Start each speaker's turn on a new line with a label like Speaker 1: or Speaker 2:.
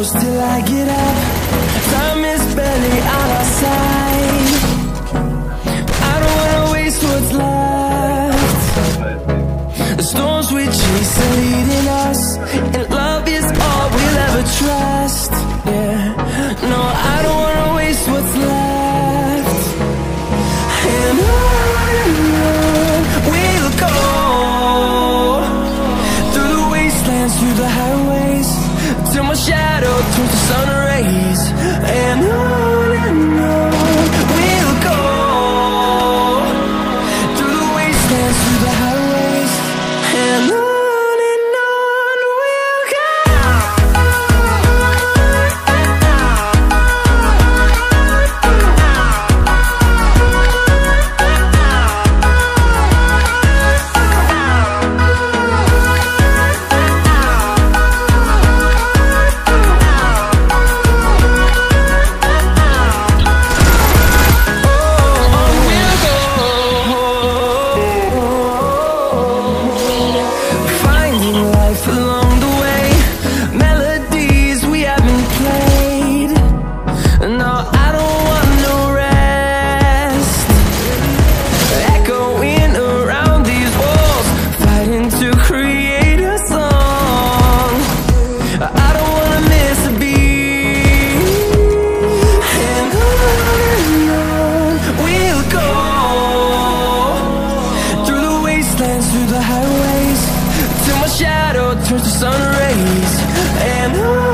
Speaker 1: close till I get up. Time is barely on our side. I don't wanna waste what's left. The storms we chase are leading us, and love is all we'll ever trust. Yeah, no, I don't wanna waste what's left. And on we'll go, through the wastelands, through the highways, till my shadow turns to sun rays. And on we'll go, through the wastelands, through the highways, and on we'll go. Along the way, melodies we haven't played. No, I don't want no rest. Echoing around these walls, fighting to create a song. I don't wanna miss a beat. And on we'll go, through the wastelands, through the highways, till my shadow turns to sun rays. And on